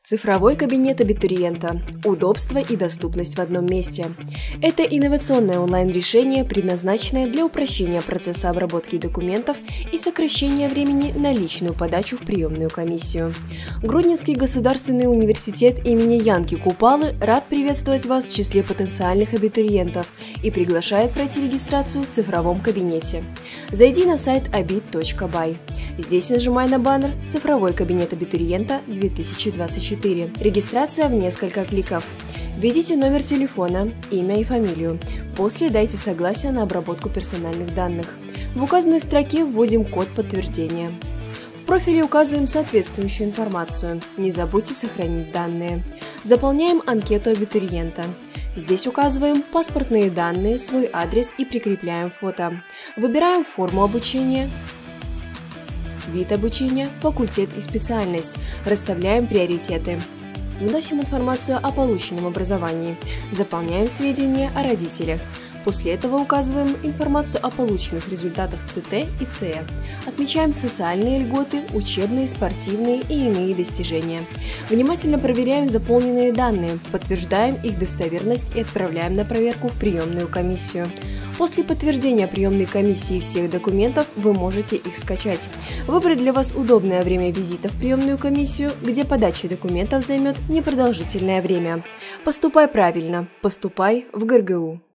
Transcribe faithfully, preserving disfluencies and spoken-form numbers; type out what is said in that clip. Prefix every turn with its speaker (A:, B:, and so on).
A: Цифровой кабинет абитуриента. Удобство и доступность в одном месте. Это инновационное онлайн-решение, предназначенное для упрощения процесса обработки документов и сокращения времени на личную подачу в приемную комиссию. Гродненский государственный университет имени Янки Купалы рад приветствовать вас в числе потенциальных абитуриентов и приглашает пройти регистрацию в цифровом кабинете. Зайди на сайт абит точка бай. Здесь нажимай на баннер «Цифровой кабинет абитуриента две тысячи двадцать четыре». Регистрация в несколько кликов. Введите номер телефона, имя и фамилию. После дайте согласие на обработку персональных данных. В указанной строке вводим код подтверждения. В профиле указываем соответствующую информацию. Не забудьте сохранить данные. Заполняем анкету абитуриента. Здесь указываем паспортные данные, свой адрес и прикрепляем фото. Выбираем форму обучения, вид обучения, факультет и специальность. Расставляем приоритеты. Вносим информацию о полученном образовании. Заполняем сведения о родителях. После этого указываем информацию о полученных результатах цэ тэ и цэ э. Отмечаем социальные льготы, учебные, спортивные и иные достижения. Внимательно проверяем заполненные данные, подтверждаем их достоверность и отправляем на проверку в приемную комиссию. После подтверждения приемной комиссии всех документов вы можете их скачать. Выбрать для вас удобное время визита в приемную комиссию, где подача документов займет непродолжительное время. Поступай правильно, поступай в гэ эр гэ у.